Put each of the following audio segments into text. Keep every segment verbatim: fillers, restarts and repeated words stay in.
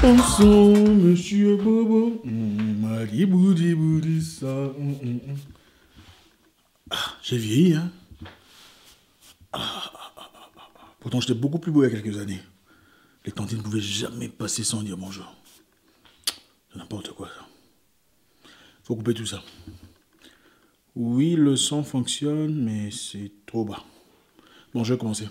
Bonsoir, monsieur Bobo. Mariboudi-boudi-ça. Ah, j'ai vieilli, hein. Ah, ah, ah, ah, ah. Pourtant, j'étais beaucoup plus beau il y a quelques années. Les tantines ne pouvaient jamais passer sans dire bonjour. C'est n'importe quoi, ça. Faut couper tout ça. Oui, le son fonctionne, mais c'est trop bas. Bon, je vais commencer.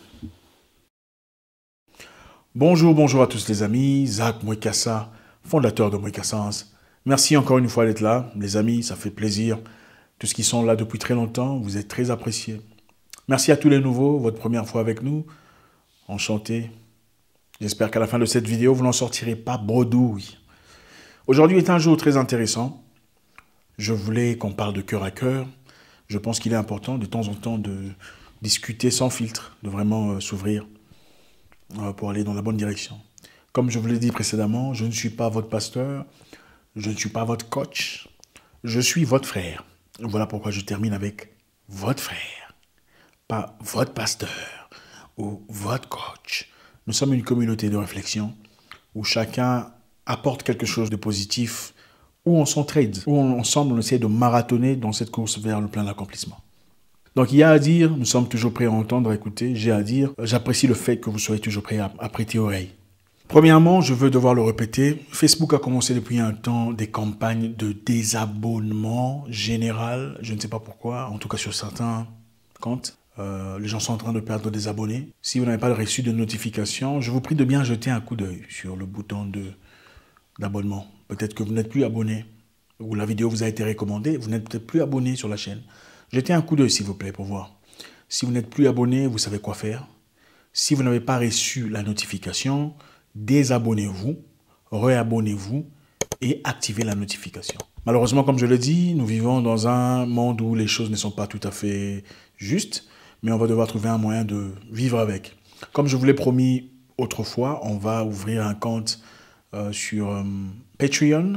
Bonjour, bonjour à tous les amis. Zach Mwekassa, fondateur de Mwekassa. Merci encore une fois d'être là. Les amis, ça fait plaisir. Tous ceux qui sont là depuis très longtemps, vous êtes très appréciés. Merci à tous les nouveaux, votre première fois avec nous. Enchanté. J'espère qu'à la fin de cette vidéo, vous n'en sortirez pas bredouille. Aujourd'hui est un jour très intéressant. Je voulais qu'on parle de cœur à cœur. Je pense qu'il est important de temps en temps de discuter sans filtre, de vraiment euh, s'ouvrir euh, pour aller dans la bonne direction. Comme je vous l'ai dit précédemment, je ne suis pas votre pasteur, je ne suis pas votre coach, je suis votre frère. Voilà pourquoi je termine avec votre frère, pas votre pasteur ou votre coach. Nous sommes une communauté de réflexion où chacun apporte quelque chose de positif, où on s'entraide, où on, ensemble on essaie de marathonner dans cette course vers le plein accomplissement. Donc il y a à dire, nous sommes toujours prêts à entendre, à écouter, j'ai à dire, j'apprécie le fait que vous soyez toujours prêts à, à prêter oreille. Premièrement, je veux devoir le répéter, Facebook a commencé depuis un temps des campagnes de désabonnement général, je ne sais pas pourquoi, en tout cas sur certains comptes. Euh, les gens sont en train de perdre des abonnés. Si vous n'avez pas reçu de notification, je vous prie de bien jeter un coup d'œil sur le bouton de d'abonnement. Peut-être que vous n'êtes plus abonné, ou la vidéo vous a été recommandée, vous n'êtes peut-être plus abonné sur la chaîne. Jetez un coup d'œil s'il vous plaît pour voir. Si vous n'êtes plus abonné, vous savez quoi faire. Si vous n'avez pas reçu la notification, désabonnez-vous, réabonnez-vous et activez la notification. Malheureusement, comme je l'ai dit, nous vivons dans un monde où les choses ne sont pas tout à fait justes, mais on va devoir trouver un moyen de vivre avec. Comme je vous l'ai promis autrefois, on va ouvrir un compte Euh, sur euh, Patreon,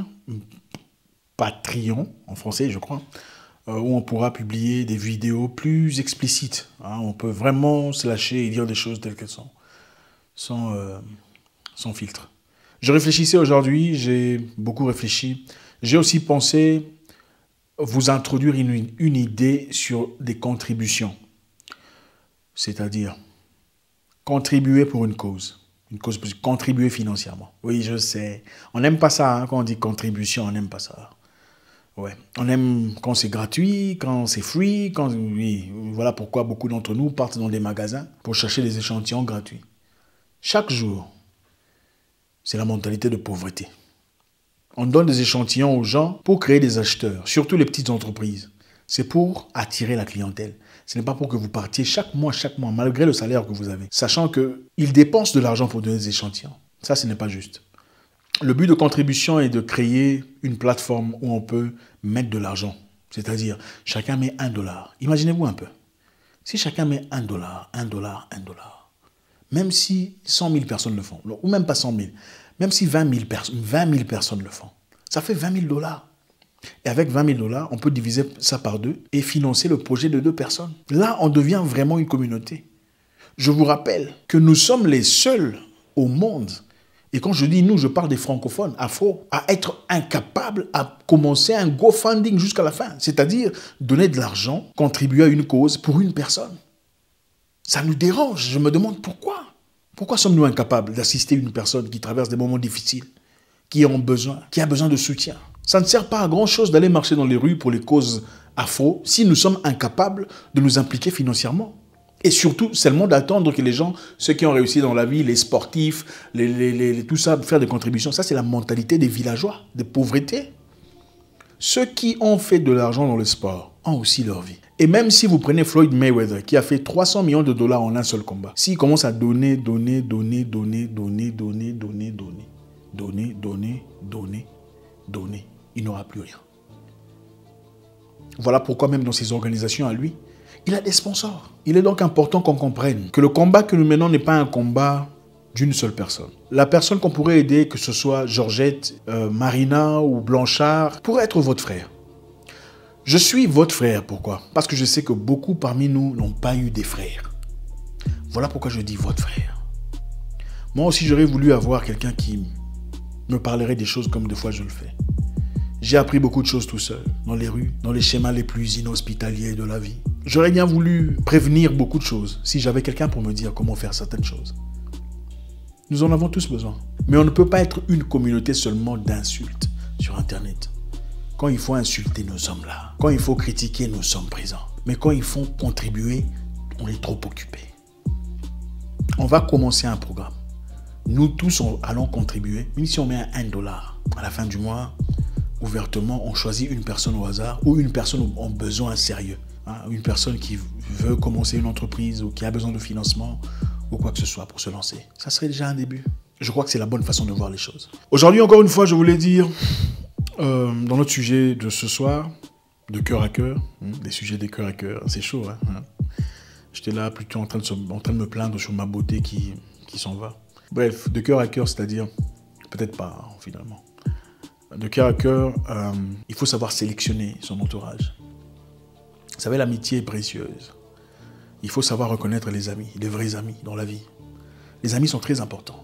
Patreon en français je crois, euh, où on pourra publier des vidéos plus explicites. Hein, on peut vraiment se lâcher et dire des choses telles qu'elles sont, sans, euh, sans filtre. Je réfléchissais aujourd'hui, j'ai beaucoup réfléchi. J'ai aussi pensé vous introduire une, une idée sur des contributions. C'est-à-dire contribuer pour une cause. Une cause pour contribuer financièrement. Oui, je sais. On n'aime pas ça, hein, quand on dit contribution, on n'aime pas ça. Ouais. On aime quand c'est gratuit, quand c'est free, quand... Oui, voilà pourquoi beaucoup d'entre nous partent dans des magasins pour chercher des échantillons gratuits. Chaque jour, c'est la mentalité de pauvreté. On donne des échantillons aux gens pour créer des acheteurs, surtout les petites entreprises. C'est pour attirer la clientèle. Ce n'est pas pour que vous partiez chaque mois, chaque mois, malgré le salaire que vous avez, sachant qu'ils dépensent de l'argent pour donner des échantillons. Ça, ce n'est pas juste. Le but de contribution est de créer une plateforme où on peut mettre de l'argent. C'est-à-dire, chacun met un dollar. Imaginez-vous un peu. Si chacun met un dollar, un dollar, un dollar, même si cent mille personnes le font, ou même pas cent mille, même si vingt mille, pers vingt mille personnes le font, ça fait vingt mille dollars. Et avec vingt mille dollars, on peut diviser ça par deux et financer le projet de deux personnes. Là, on devient vraiment une communauté. Je vous rappelle que nous sommes les seuls au monde, et quand je dis nous, je parle des francophones, afro, à être incapables à commencer un GoFunding jusqu'à la fin. C'est-à-dire donner de l'argent, contribuer à une cause pour une personne. Ça nous dérange. Je me demande pourquoi. Pourquoi sommes-nous incapables d'assister une personne qui traverse des moments difficiles, qui ont besoin, qui a besoin de soutien? Ça ne sert pas à grand-chose d'aller marcher dans les rues pour les causes afro si nous sommes incapables de nous impliquer financièrement. Et surtout, seulement d'attendre que les gens, ceux qui ont réussi dans la vie, les sportifs, les, les, les, tout ça, faire des contributions. Ça, c'est la mentalité des villageois, des pauvretés. Ceux qui ont fait de l'argent dans le sport ont aussi leur vie. Et même si vous prenez Floyd Mayweather, qui a fait trois cents millions de dollars en un seul combat, s'il commence à donner, donner, donner, donner, donner, donner, donner, donner, donner, donner, donner, donner, il n'aura plus rien. Voilà pourquoi même dans ces organisations à lui, il a des sponsors. Il est donc important qu'on comprenne que le combat que nous menons n'est pas un combat d'une seule personne. La personne qu'on pourrait aider, que ce soit Georgette, euh, Marina ou Blanchard, pourrait être votre frère. Je suis votre frère, pourquoi? Parce que je sais que beaucoup parmi nous n'ont pas eu des frères. Voilà pourquoi je dis votre frère. Moi aussi, j'aurais voulu avoir quelqu'un qui me parlerait des choses comme des fois je le fais. J'ai appris beaucoup de choses tout seul, dans les rues, dans les schémas les plus inhospitaliers de la vie. J'aurais bien voulu prévenir beaucoup de choses si j'avais quelqu'un pour me dire comment faire certaines choses. Nous en avons tous besoin. Mais on ne peut pas être une communauté seulement d'insultes sur Internet. Quand il faut insulter, nous sommes là. Quand il faut critiquer, nous sommes présents. Mais quand il faut contribuer, on est trop occupés. On va commencer un programme. Nous tous on, allons contribuer. Même si on met un dollar à la fin du mois, ouvertement, on choisit une personne au hasard ou une personne en besoin sérieux. Hein, une personne qui veut commencer une entreprise ou qui a besoin de financement ou quoi que ce soit pour se lancer. Ça serait déjà un début. Je crois que c'est la bonne façon de voir les choses. Aujourd'hui, encore une fois, je voulais dire, euh, dans notre sujet de ce soir, de cœur à cœur, hein, des sujets des cœurs à cœur, c'est chaud. Hein, hein. J'étais là plutôt en train, de se, en train de me plaindre sur ma beauté qui, qui s'en va. Bref, de cœur à cœur, c'est-à-dire, peut-être pas, hein, finalement. De cœur à cœur, euh, il faut savoir sélectionner son entourage. Vous savez, l'amitié est précieuse. Il faut savoir reconnaître les amis, les vrais amis dans la vie. Les amis sont très importants.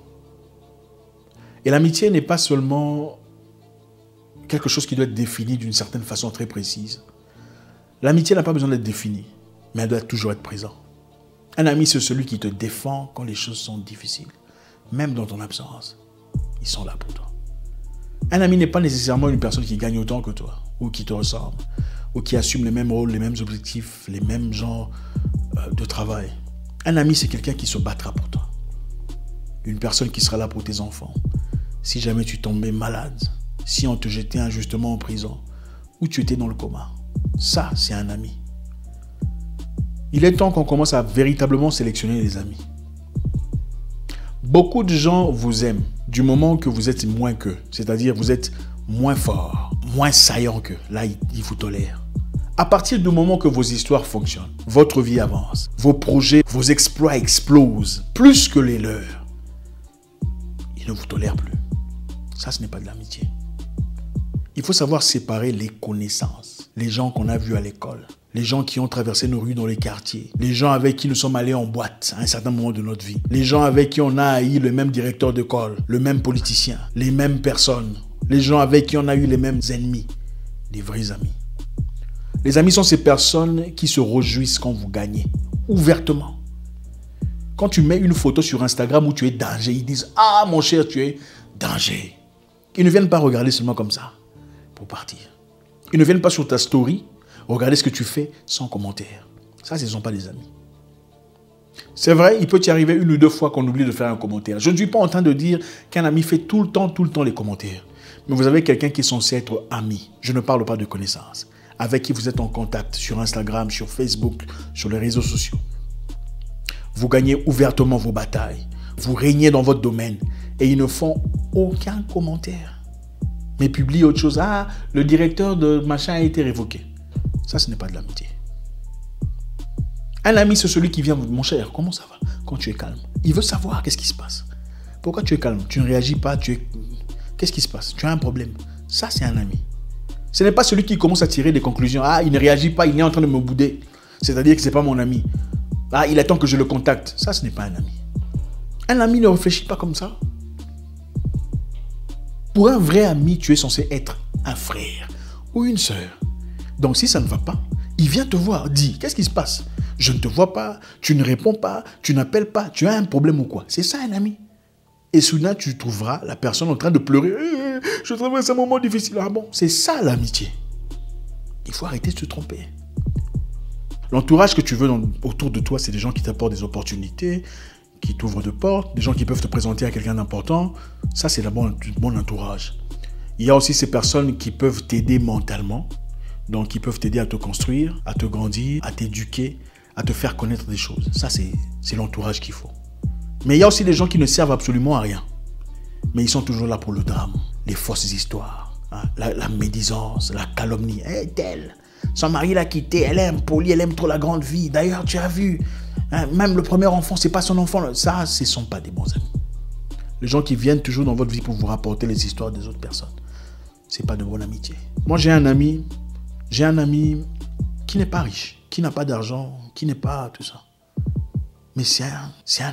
Et l'amitié n'est pas seulement quelque chose qui doit être défini d'une certaine façon très précise. L'amitié n'a pas besoin d'être définie, mais elle doit toujours être présente. Un ami, c'est celui qui te défend quand les choses sont difficiles. Même dans ton absence, ils sont là pour toi. Un ami n'est pas nécessairement une personne qui gagne autant que toi, ou qui te ressemble, ou qui assume les mêmes rôles, les mêmes objectifs, les mêmes genres euh, de travail. Un ami, c'est quelqu'un qui se battra pour toi. Une personne qui sera là pour tes enfants. Si jamais tu tombais malade, si on te jetait injustement en prison, ou tu étais dans le coma. Ça, c'est un ami. Il est temps qu'on commence à véritablement sélectionner les amis. Beaucoup de gens vous aiment du moment que vous êtes moins qu'eux. C'est-à-dire vous êtes moins fort, moins saillant qu'eux. Là, ils vous tolèrent. À partir du moment que vos histoires fonctionnent, votre vie avance, vos projets, vos exploits explosent plus que les leurs. Ils ne vous tolèrent plus. Ça, ce n'est pas de l'amitié. Il faut savoir séparer les connaissances, les gens qu'on a vus à l'école, les gens qui ont traversé nos rues dans les quartiers, les gens avec qui nous sommes allés en boîte à un certain moment de notre vie, les gens avec qui on a haï le même directeur d'école, le même politicien, les mêmes personnes, les gens avec qui on a eu les mêmes ennemis, des vrais amis. Les amis sont ces personnes qui se réjouissent quand vous gagnez, ouvertement. Quand tu mets une photo sur Instagram où tu es danger, ils disent « Ah, mon cher, tu es danger ». Ils ne viennent pas regarder seulement comme ça pour partir. Ils ne viennent pas sur ta story regarder ce que tu fais sans commentaire. Ça, ce ne sont pas des amis. C'est vrai, il peut y arriver une ou deux fois qu'on oublie de faire un commentaire. Je ne suis pas en train de dire qu'un ami fait tout le temps, tout le temps les commentaires. Mais vous avez quelqu'un qui est censé être ami. Je ne parle pas de connaissance. Avec qui vous êtes en contact sur Instagram, sur Facebook, sur les réseaux sociaux. Vous gagnez ouvertement vos batailles. Vous régnez dans votre domaine. Et ils ne font aucun commentaire. Mais publient autre chose. Ah, le directeur de machin a été révoqué. Ça, ce n'est pas de l'amitié. Un ami, c'est celui qui vient, mon cher, comment ça va quand tu es calme? Il veut savoir qu'est-ce qui se passe. Pourquoi tu es calme? Tu ne réagis pas, tu es... Qu'est-ce qui se passe? Tu as un problème. Ça, c'est un ami. Ce n'est pas celui qui commence à tirer des conclusions. Ah, il ne réagit pas, il est en train de me bouder. C'est-à-dire que ce n'est pas mon ami. Ah, il attend que je le contacte. Ça, ce n'est pas un ami. Un ami ne réfléchit pas comme ça. Pour un vrai ami, tu es censé être un frère ou une sœur. Donc, si ça ne va pas, il vient te voir, dit, qu'est-ce qui se passe? Je ne te vois pas, tu ne réponds pas, tu n'appelles pas, tu as un problème ou quoi? C'est ça un ami. Et soudain, tu trouveras la personne en train de pleurer. Eh, je traverse un moment difficile. Ah bon, c'est ça l'amitié. Il faut arrêter de se tromper. L'entourage que tu veux dans, autour de toi, c'est des gens qui t'apportent des opportunités, qui t'ouvrent de portes, des gens qui peuvent te présenter à quelqu'un d'important. Ça, c'est d'abord un bon entourage. Il y a aussi ces personnes qui peuvent t'aider mentalement, donc qui peuvent t'aider à te construire, à te grandir, à t'éduquer, à te faire connaître des choses. Ça, c'est l'entourage qu'il faut. Mais il y a aussi des gens qui ne servent absolument à rien. Mais ils sont toujours là pour le drame, les fausses histoires, hein, la, la médisance, la calomnie. Eh, telle, son mari l'a quittée, elle est impolie, elle aime trop la grande vie. D'ailleurs, tu as vu, hein, même le premier enfant, c'est pas son enfant. Ça, ce ne sont pas des bons amis. Les gens qui viennent toujours dans votre vie pour vous rapporter les histoires des autres personnes, ce n'est pas de bonne amitié. Moi, j'ai un ami, j'ai un ami qui n'est pas riche, qui n'a pas d'argent, qui n'est pas tout ça. Mais c'est un, c'est un homme.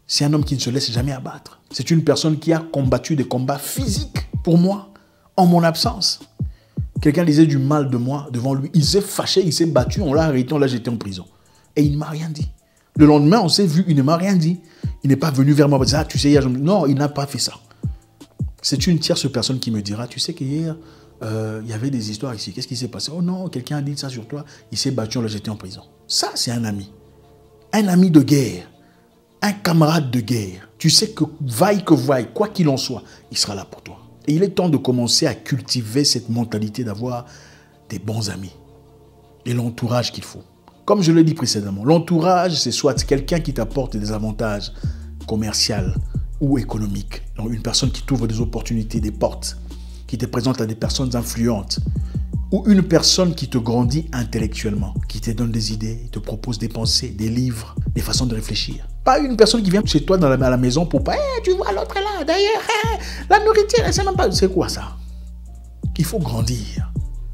C'est un homme qui ne se laisse jamais abattre. C'est une personne qui a combattu des combats physiques pour moi, en mon absence. Quelqu'un disait du mal de moi devant lui. Il s'est fâché, il s'est battu, on l'a arrêté, on l'a jeté en prison. Et il ne m'a rien dit. Le lendemain, on s'est vu, il ne m'a rien dit. Il n'est pas venu vers moi et dire, ah, tu sais, hier, je... non, il n'a pas fait ça. C'est une tierce personne qui me dira, tu sais qu'hier, euh, il y avait des histoires ici. Qu'est-ce qui s'est passé? Oh non, quelqu'un a dit ça sur toi. Il s'est battu, on l'a jeté en prison. Ça, c'est un ami. Un ami de guerre. Un camarade de guerre. Tu sais que vaille que vaille, quoi qu'il en soit, il sera là pour toi. Et il est temps de commencer à cultiver cette mentalité d'avoir des bons amis. Et l'entourage qu'il faut. Comme je l'ai dit précédemment, l'entourage, c'est soit quelqu'un qui t'apporte des avantages commerciaux ou économiques. Donc une personne qui t'ouvre des opportunités, des portes, qui te présente à des personnes influentes. Ou une personne qui te grandit intellectuellement, qui te donne des idées, te propose des pensées, des livres, des façons de réfléchir. Pas une personne qui vient chez toi dans la, à la maison pour pas, hey, tu vois l'autre est là, d'ailleurs, hey, la nourriture, c'est même pas... C'est quoi ça? Il faut grandir.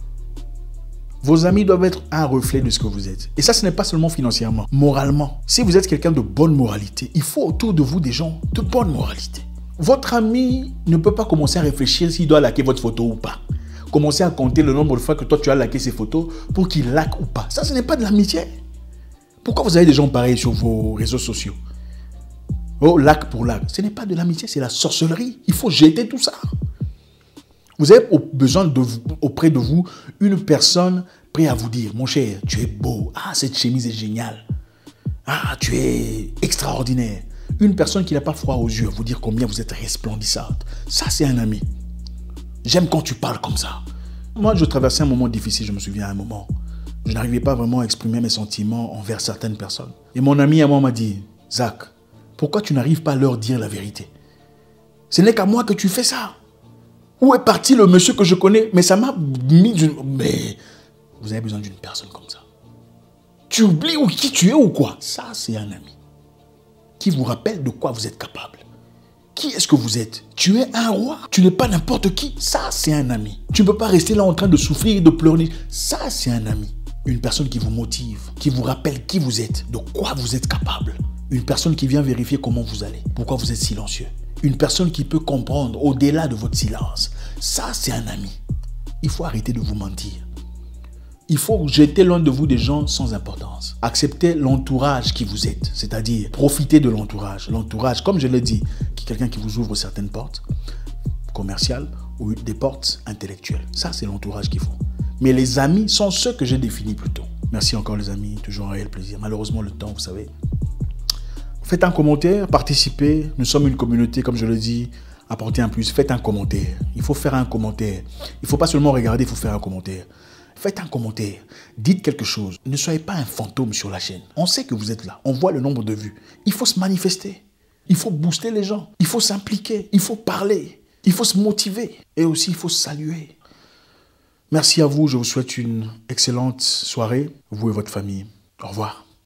Vos amis doivent être un reflet de ce que vous êtes. Et ça, ce n'est pas seulement financièrement, moralement. Si vous êtes quelqu'un de bonne moralité, il faut autour de vous des gens de bonne moralité. Votre ami ne peut pas commencer à réfléchir s'il doit liker votre photo ou pas. Commencer à compter le nombre de fois que toi, tu as liké ses photos pour qu'il like ou pas. Ça, ce n'est pas de l'amitié. Pourquoi vous avez des gens pareils sur vos réseaux sociaux? Oh, like pour like. Ce n'est pas de l'amitié, c'est la sorcellerie. Il faut jeter tout ça. Vous avez besoin de, auprès de vous une personne prête à vous dire, mon cher, tu es beau. Ah, cette chemise est géniale. Ah, tu es extraordinaire. Une personne qui n'a pas froid aux yeux, vous dire combien vous êtes resplendissante. Ça, c'est un ami. J'aime quand tu parles comme ça. Moi, je traversais un moment difficile, je me souviens à un moment. Je n'arrivais pas vraiment à exprimer mes sentiments envers certaines personnes. Et mon ami à moi m'a dit, Zach, pourquoi tu n'arrives pas à leur dire la vérité? Ce n'est qu'à moi que tu fais ça. Où est parti le monsieur que je connais? Mais ça m'a mis d'une... Mais vous avez besoin d'une personne comme ça. Tu oublies où, qui tu es ou quoi? Ça, c'est un ami. Qui vous rappelle de quoi vous êtes capable. Qui est-ce que vous êtes? Tu es un roi. Tu n'es pas n'importe qui. Ça, c'est un ami. Tu ne peux pas rester là en train de souffrir et de pleurer. Ça, c'est un ami. Une personne qui vous motive, qui vous rappelle qui vous êtes, de quoi vous êtes capable. Une personne qui vient vérifier comment vous allez, pourquoi vous êtes silencieux. Une personne qui peut comprendre au-delà de votre silence. Ça, c'est un ami. Il faut arrêter de vous mentir. Il faut jeter loin de vous des gens sans importance. Acceptez l'entourage qui vous êtes, c'est-à-dire profitez de l'entourage. L'entourage, comme je l'ai dit, qui est quelqu'un qui vous ouvre certaines portes commerciales ou des portes intellectuelles. Ça, c'est l'entourage qu'il faut. Mais les amis sont ceux que j'ai définis plus tôt. Merci encore les amis, toujours un réel plaisir. Malheureusement, le temps, vous savez. Faites un commentaire, participez. Nous sommes une communauté, comme je le dis, apportez un plus. Faites un commentaire. Il faut faire un commentaire. Il ne faut pas seulement regarder, il faut faire un commentaire. Faites un commentaire, dites quelque chose. Ne soyez pas un fantôme sur la chaîne. On sait que vous êtes là, on voit le nombre de vues. Il faut se manifester, il faut booster les gens, il faut s'impliquer, il faut parler, il faut se motiver et aussi il faut saluer. Merci à vous, je vous souhaite une excellente soirée, vous et votre famille. Au revoir.